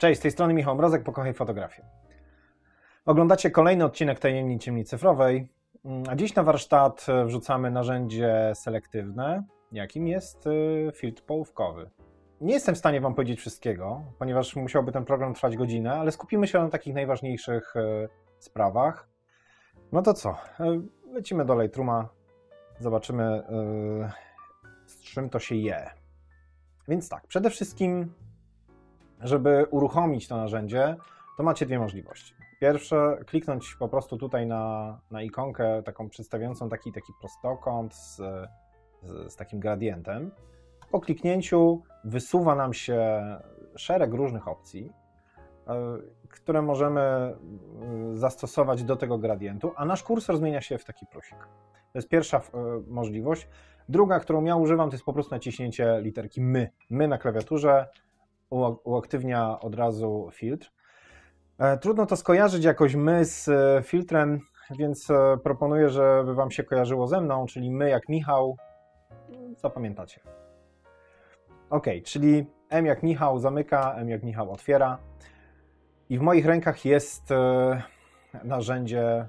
Cześć, z tej strony Michał Mrozek, Pokochaj Fotografię. Oglądacie kolejny odcinek Tajemnic Ciemni Cyfrowej, a dziś na warsztat wrzucamy narzędzie selektywne, jakim jest filtr połówkowy. Nie jestem w stanie Wam powiedzieć wszystkiego, ponieważ musiałby ten program trwać godzinę, ale skupimy się na takich najważniejszych sprawach. No to co? Lecimy do Lightrooma, zobaczymy z czym to się je. Więc tak, przede wszystkim, żeby uruchomić to narzędzie, to macie dwie możliwości. Pierwsze, kliknąć po prostu tutaj na ikonkę taką przedstawiającą taki prostokąt z takim gradientem. Po kliknięciu wysuwa nam się szereg różnych opcji, które możemy zastosować do tego gradientu, a nasz kursor zmienia się w taki plusik. To jest pierwsza możliwość. Druga, którą ja używam, to jest po prostu naciśnięcie literki my. My na klawiaturze uaktywnia od razu filtr. Trudno to skojarzyć jakoś my z filtrem, więc proponuję, żeby Wam się kojarzyło ze mną, czyli my jak Michał, zapamiętacie. OK, czyli M jak Michał zamyka, M jak Michał otwiera i w moich rękach jest narzędzie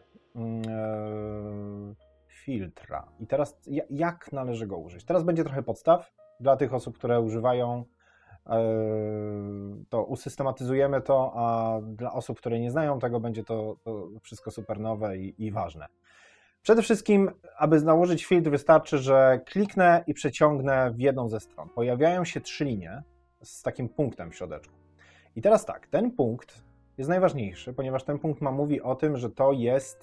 filtra. I teraz jak należy go użyć? Teraz będzie trochę podstaw dla tych osób, które używają, to usystematyzujemy to, a dla osób, które nie znają tego, będzie to wszystko super nowe i ważne. Przede wszystkim, aby nałożyć filtr, wystarczy, że kliknę i przeciągnę w jedną ze stron. Pojawiają się trzy linie z takim punktem w środeczku. I teraz tak, ten punkt jest najważniejszy, ponieważ ten punkt mówi o tym, że to jest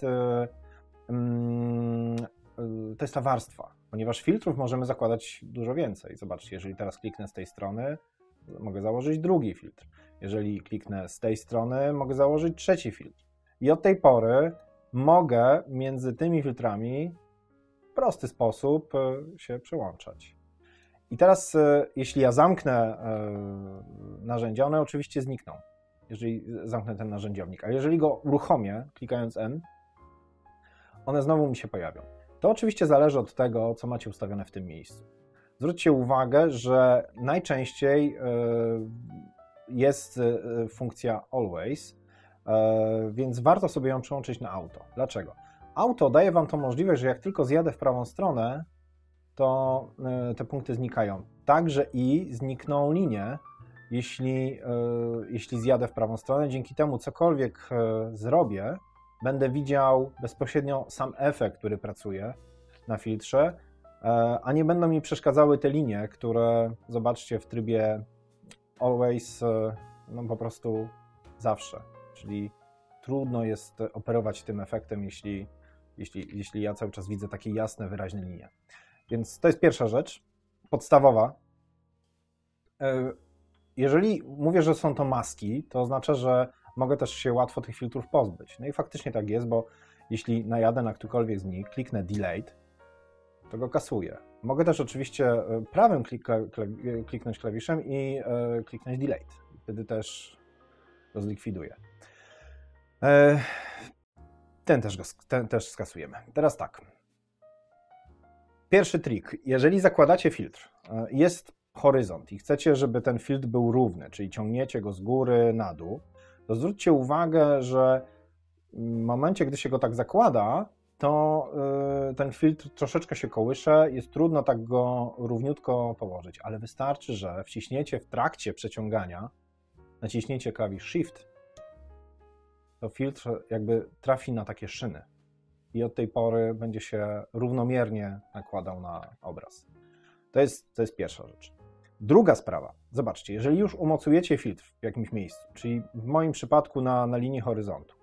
ta warstwa, ponieważ filtrów możemy zakładać dużo więcej. Zobaczcie, jeżeli teraz kliknę z tej strony, mogę założyć drugi filtr. Jeżeli kliknę z tej strony, mogę założyć trzeci filtr. I od tej pory mogę między tymi filtrami w prosty sposób się przełączać. I teraz, jeśli ja zamknę narzędzia, one oczywiście znikną, jeżeli zamknę ten narzędziownik. A jeżeli go uruchomię, klikając N, one znowu mi się pojawią. To oczywiście zależy od tego, co macie ustawione w tym miejscu. Zwróćcie uwagę, że najczęściej jest funkcja Always, więc warto sobie ją przełączyć na auto. Dlaczego? Auto daje Wam tą możliwość, że jak tylko zjadę w prawą stronę, to te punkty znikają. Także i znikną linie, jeśli zjadę w prawą stronę. Dzięki temu cokolwiek zrobię, będę widział bezpośrednio sam efekt, który pracuje na filtrze, a nie będą mi przeszkadzały te linie, które, zobaczcie, w trybie Always, no po prostu zawsze. Czyli trudno jest operować tym efektem, jeśli ja cały czas widzę takie jasne, wyraźne linie. Więc to jest pierwsza rzecz, podstawowa. Jeżeli mówię, że są to maski, to oznacza, że mogę też się łatwo tych filtrów pozbyć. No i faktycznie tak jest, bo jeśli najadę na którykolwiek z nich, kliknę Delete, to go kasuję. Mogę też oczywiście prawym kliknąć klawiszem i kliknąć Delete. Wtedy też go zlikwiduję. Ten też skasujemy. Teraz tak. Pierwszy trik. Jeżeli zakładacie filtr, jest horyzont i chcecie, żeby ten filtr był równy, czyli ciągniecie go z góry na dół, to zwróćcie uwagę, że w momencie, gdy się go tak zakłada, to ten filtr troszeczkę się kołysze, jest trudno tak go równiutko położyć, ale wystarczy, że wciśniecie w trakcie przeciągania, naciśnięcie klawisz Shift, to filtr jakby trafi na takie szyny i od tej pory będzie się równomiernie nakładał na obraz. To jest pierwsza rzecz. Druga sprawa, zobaczcie, jeżeli już umocujecie filtr w jakimś miejscu, czyli w moim przypadku na linii horyzontu,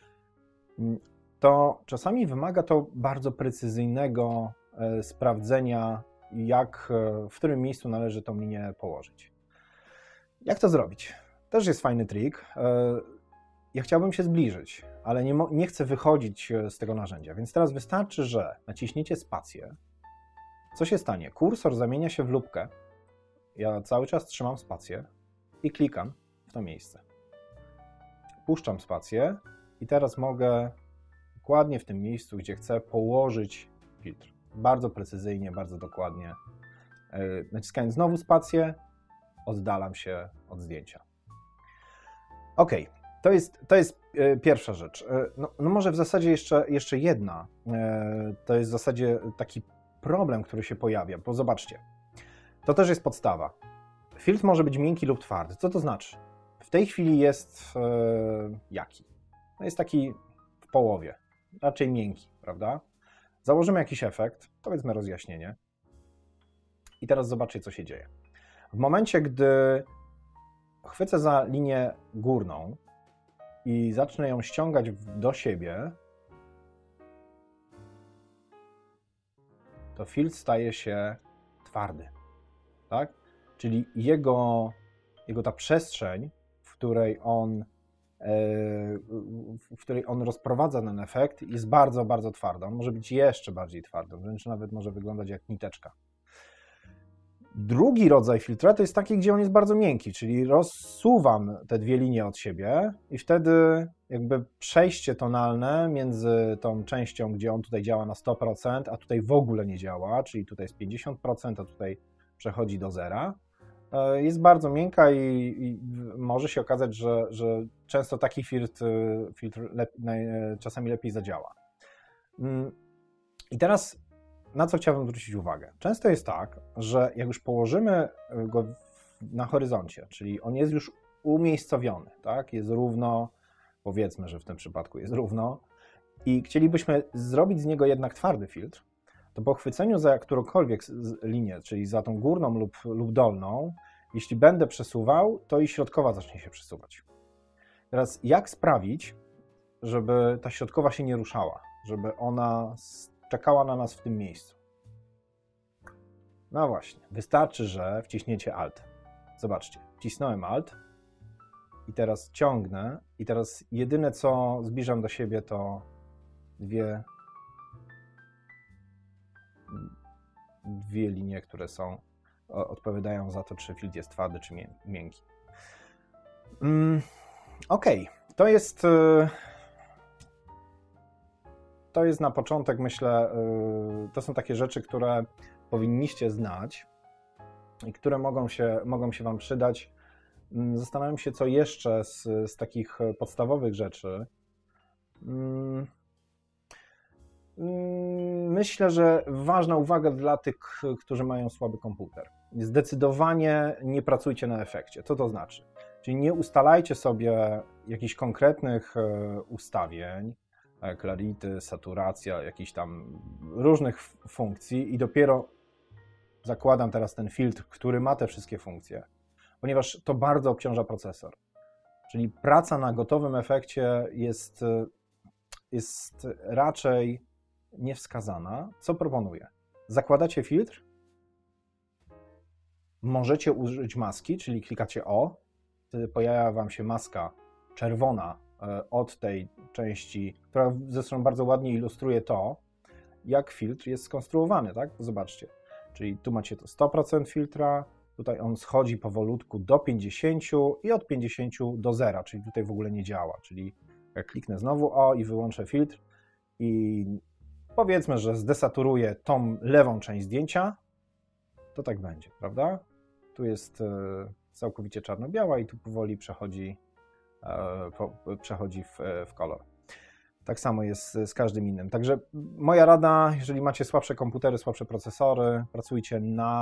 to czasami wymaga to bardzo precyzyjnego sprawdzenia, w którym miejscu należy tą linię położyć. Jak to zrobić? Też jest fajny trik. Ja chciałbym się zbliżyć, ale nie chcę wychodzić z tego narzędzia, więc teraz wystarczy, że naciśniecie spację. Co się stanie? Kursor zamienia się w lupkę. Ja cały czas trzymam spację i klikam w to miejsce. Puszczam spację i teraz mogę dokładnie w tym miejscu, gdzie chcę, położyć filtr. Bardzo precyzyjnie, bardzo dokładnie. Naciskając znowu spację, oddalam się od zdjęcia. Ok, to jest pierwsza rzecz. No może w zasadzie jeszcze jedna. To jest w zasadzie taki problem, który się pojawia, bo zobaczcie, to też jest podstawa. Filtr może być miękki lub twardy. Co to znaczy? W tej chwili jest jaki? No jest taki w połowie, raczej miękki, prawda? Założymy jakiś efekt, powiedzmy rozjaśnienie i teraz zobaczcie, co się dzieje. W momencie, gdy chwycę za linię górną i zacznę ją ściągać do siebie, to filtr staje się twardy, tak? Czyli jego ta przestrzeń, w której on rozprowadza ten efekt, jest bardzo, bardzo twarda. On może być jeszcze bardziej twardy, wręcz nawet może wyglądać jak niteczka. Drugi rodzaj filtra to jest taki, gdzie on jest bardzo miękki, czyli rozsuwam te dwie linie od siebie i wtedy jakby przejście tonalne między tą częścią, gdzie on tutaj działa na 100%, a tutaj w ogóle nie działa, czyli tutaj jest 50%, a tutaj przechodzi do zera, jest bardzo miękka i może się okazać, że często taki filtr czasami lepiej zadziała. I teraz na co chciałbym zwrócić uwagę? Często jest tak, że jak już położymy go na horyzoncie, czyli on jest już umiejscowiony, tak? Jest równo, powiedzmy, że w tym przypadku jest równo i chcielibyśmy zrobić z niego jednak twardy filtr, to po chwyceniu za którąkolwiek linię, czyli za tą górną lub dolną, jeśli będę przesuwał, to i środkowa zacznie się przesuwać. Teraz jak sprawić, żeby ta środkowa się nie ruszała, żeby ona czekała na nas w tym miejscu? No właśnie, wystarczy, że wciśniecie Alt. Zobaczcie, wcisnąłem Alt i teraz ciągnę i teraz jedyne co zbliżam do siebie to dwie linie, które odpowiadają za to, czy filtr jest twardy, czy miękki. Ok, to jest na początek, myślę, to są takie rzeczy, które powinniście znać i które mogą się Wam przydać. Zastanawiam się, co jeszcze z takich podstawowych rzeczy. Myślę, że ważna uwaga dla tych, którzy mają słaby komputer. Zdecydowanie nie pracujcie na efekcie. Co to znaczy? Czyli nie ustalajcie sobie jakichś konkretnych ustawień, clarity, saturacja, jakichś tam różnych funkcji i dopiero zakładam teraz ten filtr, który ma te wszystkie funkcje, ponieważ to bardzo obciąża procesor. Czyli praca na gotowym efekcie jest raczej niewskazana. Co proponuję? Zakładacie filtr, możecie użyć maski, czyli klikacie O, wtedy pojawia Wam się maska czerwona od tej części, która zresztą bardzo ładnie ilustruje to, jak filtr jest skonstruowany, tak? Zobaczcie, czyli tu macie to 100% filtra, tutaj on schodzi powolutku do 50 i od 50 do 0, czyli tutaj w ogóle nie działa, czyli jak kliknę znowu O i wyłączę filtr i powiedzmy, że zdesaturuję tą lewą część zdjęcia, to tak będzie, prawda? Tu jest całkowicie czarno-biała i tu powoli przechodzi w kolor. Tak samo jest z każdym innym. Także moja rada, jeżeli macie słabsze komputery, słabsze procesory, pracujcie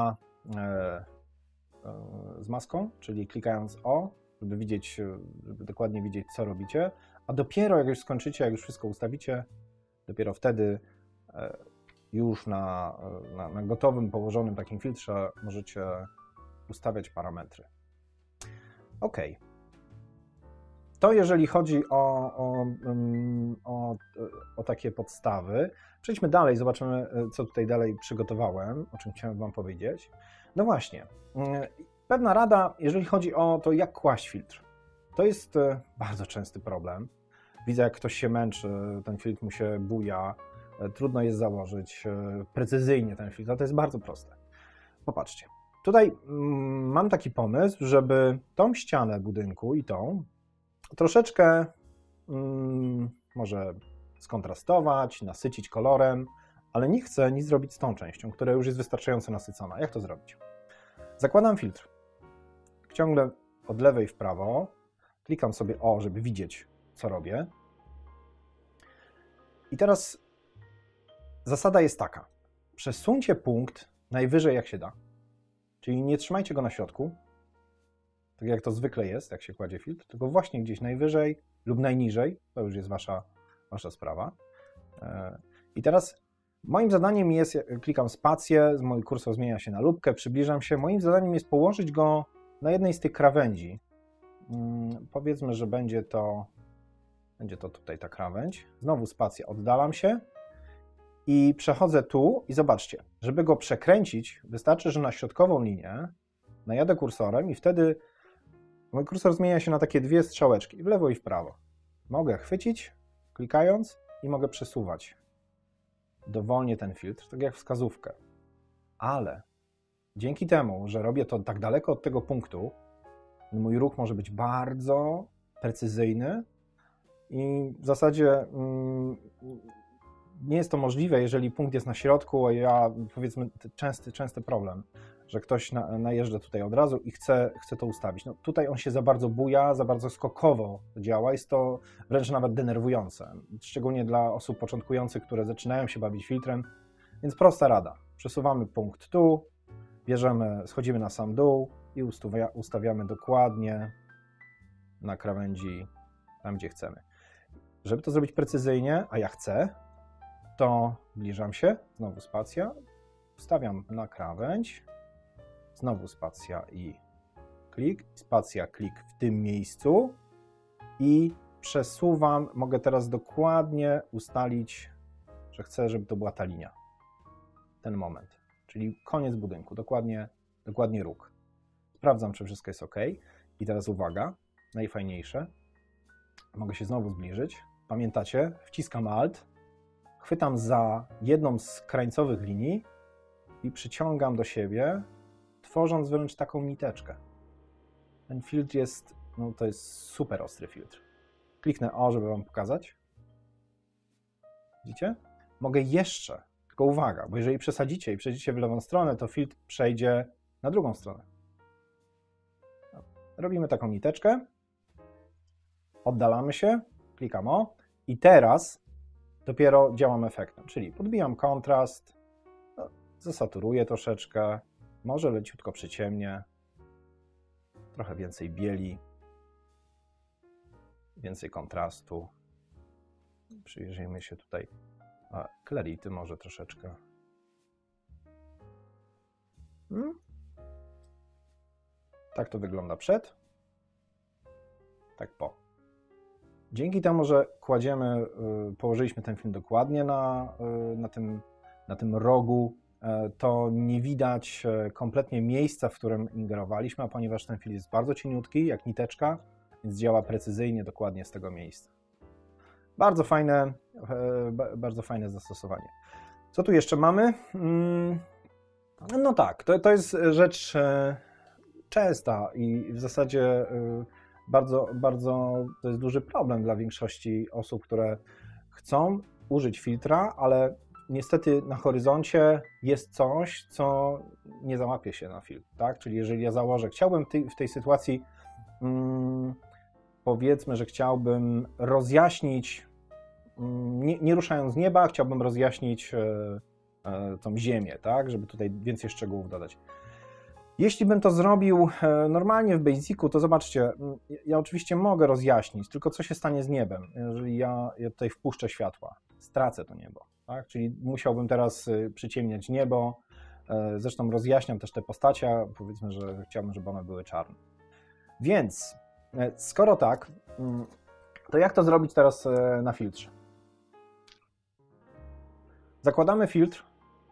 z maską, czyli klikając O, żeby dokładnie widzieć, co robicie, a dopiero jak już skończycie, jak już wszystko ustawicie, dopiero wtedy już na gotowym, położonym takim filtrze możecie ustawiać parametry. OK. To jeżeli chodzi o takie podstawy. Przejdźmy dalej, zobaczymy, co tutaj dalej przygotowałem, o czym chciałem Wam powiedzieć. No właśnie, pewna rada, jeżeli chodzi o to, jak kłaść filtr. To jest bardzo częsty problem. Widzę, jak ktoś się męczy, ten filtr mu się buja, trudno jest założyć precyzyjnie ten filtr, a to jest bardzo proste. Popatrzcie, tutaj mam taki pomysł, żeby tą ścianę budynku i tą troszeczkę może skontrastować, nasycić kolorem, ale nie chcę nic zrobić z tą częścią, która już jest wystarczająco nasycona. Jak to zrobić? Zakładam filtr. Ciągle od lewej w prawo, Klikam sobie O, żeby widzieć, co robię. I teraz zasada jest taka. Przesuńcie punkt najwyżej jak się da. Czyli nie trzymajcie go na środku, tak jak to zwykle jest, jak się kładzie filtr, tylko właśnie gdzieś najwyżej lub najniżej. To już jest wasza sprawa. I teraz moim zadaniem jest, klikam spację, mój kursor zmienia się na lupkę, przybliżam się. Moim zadaniem jest położyć go na jednej z tych krawędzi. Powiedzmy, że będzie to tutaj ta krawędź. Znowu spacja, oddalam się i przechodzę tu i zobaczcie, żeby go przekręcić, wystarczy, że na środkową linię najadę kursorem i wtedy mój kursor zmienia się na takie dwie strzałeczki, w lewo i w prawo. Mogę chwycić, klikając i mogę przesuwać dowolnie ten filtr, tak jak wskazówkę. Ale dzięki temu, że robię to tak daleko od tego punktu, mój ruch może być bardzo precyzyjny i w zasadzie nie jest to możliwe, jeżeli punkt jest na środku, a ja, powiedzmy, częsty problem, że ktoś najeżdża tutaj od razu i chce to ustawić. No, tutaj on się za bardzo buja, za bardzo skokowo działa, jest to wręcz nawet denerwujące, szczególnie dla osób początkujących, które zaczynają się bawić filtrem, więc prosta rada. Przesuwamy punkt tu, schodzimy na sam dół i ustawiamy dokładnie na krawędzi tam, gdzie chcemy. Żeby to zrobić precyzyjnie, a ja chcę, to zbliżam się, znowu spacja, ustawiam na krawędź, znowu spacja i klik, spacja, klik w tym miejscu i przesuwam, mogę teraz dokładnie ustalić, że chcę, żeby to była ta linia, ten moment, czyli koniec budynku, dokładnie róg. Sprawdzam, czy wszystko jest OK i teraz uwaga, najfajniejsze, mogę się znowu zbliżyć, pamiętacie, wciskam Alt, chwytam za jedną z krańcowych linii i przyciągam do siebie, tworząc wręcz taką niteczkę. Ten filtr jest, no to jest super ostry filtr. Kliknę O, żeby wam pokazać. Widzicie? Mogę jeszcze, tylko uwaga, bo jeżeli przesadzicie i przejdziecie w lewą stronę, to filtr przejdzie na drugą stronę. Robimy taką niteczkę, oddalamy się, klikam O i teraz dopiero działam efektem, czyli podbijam kontrast, zasaturuję troszeczkę, może leciutko przyciemnię, trochę więcej bieli, więcej kontrastu. Przyjrzyjmy się tutaj clarity może troszeczkę. Tak to wygląda przed, tak po. Dzięki temu, że położyliśmy ten film dokładnie na tym rogu, to nie widać kompletnie miejsca, w którym ingerowaliśmy, a ponieważ ten film jest bardzo cieniutki, jak niteczka, więc działa precyzyjnie, dokładnie z tego miejsca. Bardzo fajne zastosowanie. Co tu jeszcze mamy? No tak, to jest rzecz częsta i w zasadzie bardzo to jest duży problem dla większości osób, które chcą użyć filtra, ale niestety na horyzoncie jest coś, co nie załapie się na filtr, tak? Czyli jeżeli ja założę, chciałbym w tej sytuacji, powiedzmy, że chciałbym rozjaśnić, nie ruszając z nieba, chciałbym rozjaśnić tą ziemię, tak? Żeby tutaj więcej szczegółów dodać. Jeśli bym to zrobił normalnie w Basicu, to zobaczcie, ja oczywiście mogę rozjaśnić, tylko co się stanie z niebem, jeżeli ja tutaj wpuszczę światła? Stracę to niebo, tak? Czyli musiałbym teraz przyciemniać niebo, zresztą rozjaśniam też te postacie, a powiedzmy, że chciałbym, żeby one były czarne. Więc, skoro tak, to jak to zrobić teraz na filtrze? Zakładamy filtr,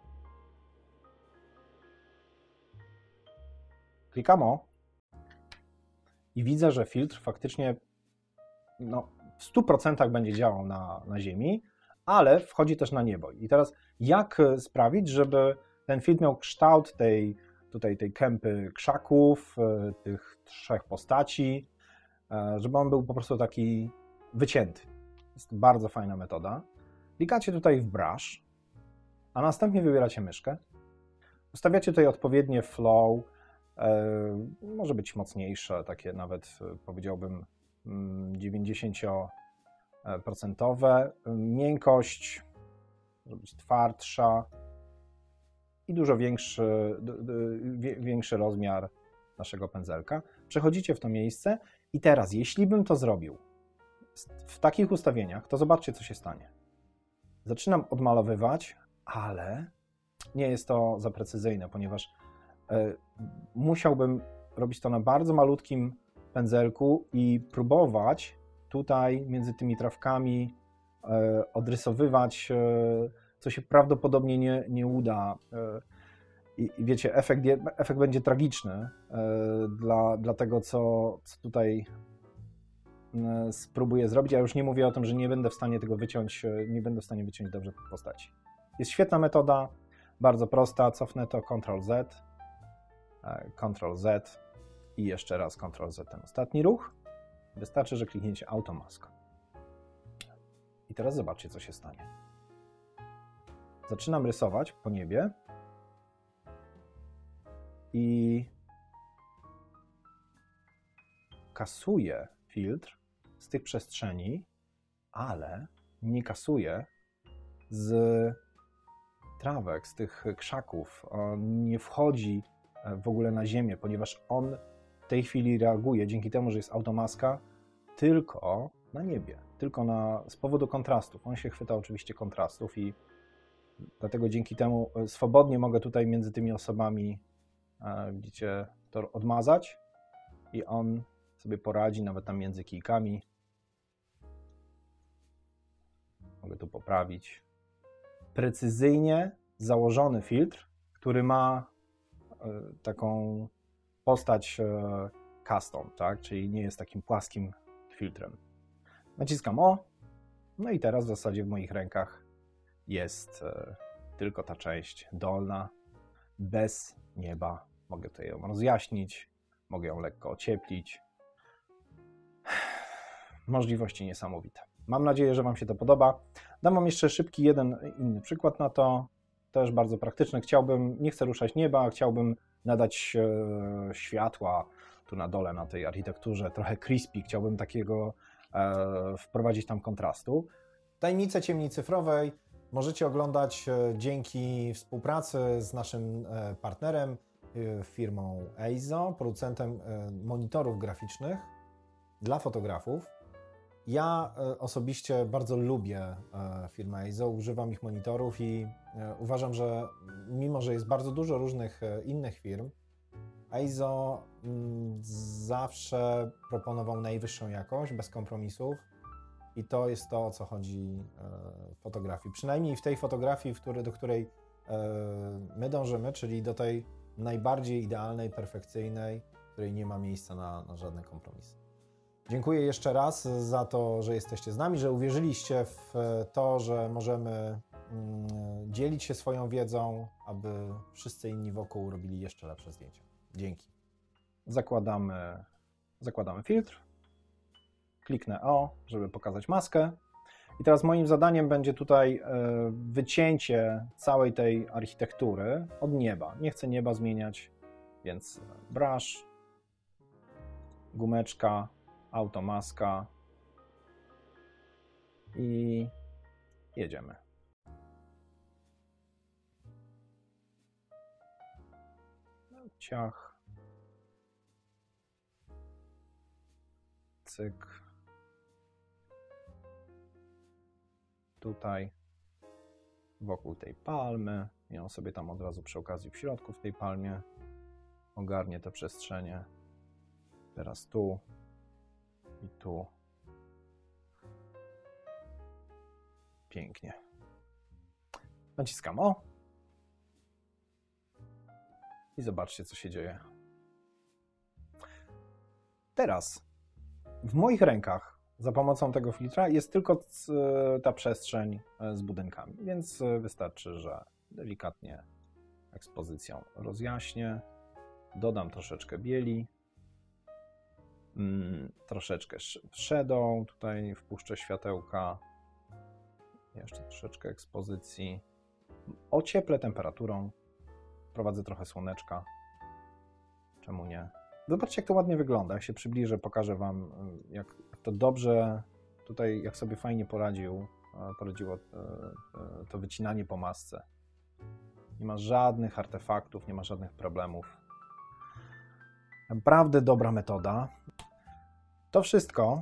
klikam O i widzę, że filtr faktycznie w 100% będzie działał na Ziemi, ale wchodzi też na niebo. I teraz jak sprawić, żeby ten filtr miał kształt tej kępy krzaków, tych trzech postaci, żeby on był po prostu taki wycięty. Jest bardzo fajna metoda. Klikacie tutaj w Brush, a następnie wybieracie myszkę. Ustawiacie tutaj odpowiednie flow, może być mocniejsze, takie nawet powiedziałbym 90%. Miękkość może być twardsza i dużo większy rozmiar naszego pędzelka. Przechodzicie w to miejsce i teraz, jeśli bym to zrobił w takich ustawieniach, to zobaczcie, co się stanie. Zaczynam odmalowywać, ale nie jest to za precyzyjne, ponieważ musiałbym robić to na bardzo malutkim pędzelku i próbować tutaj między tymi trawkami odrysowywać, co się prawdopodobnie nie uda. I wiecie, efekt będzie tragiczny dla tego, co tutaj spróbuję zrobić. Ja już nie mówię o tym, że nie będę w stanie tego wyciąć, nie będę w stanie wyciąć dobrze postaci. Jest świetna metoda, bardzo prosta. Cofnę to Ctrl-Z i jeszcze raz Ctrl-Z, ten ostatni ruch. Wystarczy, że klikniecie Automask. I teraz zobaczcie, co się stanie. Zaczynam rysować po niebie i kasuję filtr z tych przestrzeni, ale nie kasuję z trawek, z tych krzaków. On nie wchodzi w ogóle na ziemię, ponieważ on w tej chwili reaguje, dzięki temu, że jest automaska, tylko na niebie, z powodu kontrastów. On się chwyta oczywiście kontrastów i dlatego dzięki temu swobodnie mogę tutaj między tymi osobami, widzicie, to odmazać i on sobie poradzi nawet tam między kijkami. Mogę tu poprawić. Precyzyjnie założony filtr, który ma taką postać custom, tak? Czyli nie jest takim płaskim filtrem. Naciskam O, no i teraz w zasadzie w moich rękach jest tylko ta część dolna, bez nieba. Mogę tutaj ją rozjaśnić, mogę ją lekko ocieplić. Możliwości niesamowite. Mam nadzieję, że Wam się to podoba. Dam Wam jeszcze szybki jeden inny przykład na to, też bardzo praktyczny. Nie chcę ruszać nieba, chciałbym nadać światła tu na dole, na tej architekturze, trochę crispy, chciałbym takiego wprowadzić tam kontrastu. Tajemnice ciemni cyfrowej możecie oglądać dzięki współpracy z naszym partnerem, firmą Eizo, producentem monitorów graficznych dla fotografów. Ja osobiście bardzo lubię firmę Eizo, używam ich monitorów i uważam, że mimo, że jest bardzo dużo różnych innych firm, Eizo zawsze proponował najwyższą jakość, bez kompromisów i to jest to, o co chodzi w fotografii. Przynajmniej w tej fotografii, do której my dążymy, czyli do tej najbardziej idealnej, perfekcyjnej, w której nie ma miejsca na żadne kompromisy. Dziękuję jeszcze raz za to, że jesteście z nami, że uwierzyliście w to, że możemy dzielić się swoją wiedzą, aby wszyscy inni wokół robili jeszcze lepsze zdjęcia. Dzięki. Zakładamy filtr. Kliknę O, żeby pokazać maskę. I teraz moim zadaniem będzie tutaj wycięcie całej tej architektury od nieba. Nie chcę nieba zmieniać, więc brush, gumeczka, automaska i jedziemy. Ciach. Cyk. Tutaj wokół tej palmy. I on sobie tam od razu przy okazji w środku w tej palmie ogarnie te przestrzenie. Teraz tu i tu. Pięknie. Naciskam O. I zobaczcie, co się dzieje. Teraz w moich rękach za pomocą tego filtra jest tylko ta przestrzeń z budynkami, więc wystarczy, że delikatnie ekspozycją rozjaśnię, dodam troszeczkę bieli, troszeczkę shadow, tutaj wpuszczę światełka, jeszcze troszeczkę ekspozycji, ocieplę temperaturą, wprowadzę trochę słoneczka, czemu nie. Zobaczcie, jak to ładnie wygląda. Jak się przybliżę, pokażę Wam, jak to dobrze tutaj, jak sobie fajnie poradziło to wycinanie po masce. Nie ma żadnych artefaktów, nie ma żadnych problemów. Naprawdę dobra metoda. To wszystko.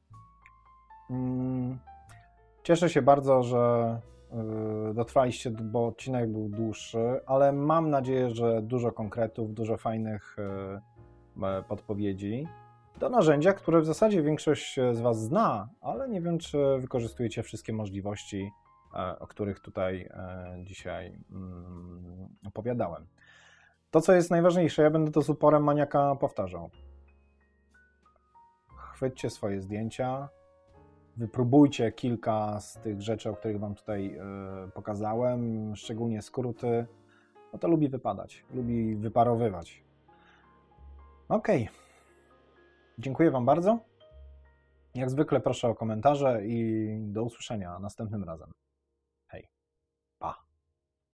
Cieszę się bardzo, że dotrwaliście, bo odcinek był dłuższy, ale mam nadzieję, że dużo konkretów, dużo fajnych podpowiedzi do narzędzia, które w zasadzie większość z Was zna, ale nie wiem, czy wykorzystujecie wszystkie możliwości, o których tutaj dzisiaj opowiadałem. To, co jest najważniejsze, ja będę to z uporem maniaka powtarzał. Chwyćcie swoje zdjęcia, wypróbujcie kilka z tych rzeczy, o których Wam tutaj pokazałem, szczególnie skróty, bo to lubi wypadać, lubi wyparowywać. Ok. Dziękuję Wam bardzo. Jak zwykle proszę o komentarze i do usłyszenia następnym razem.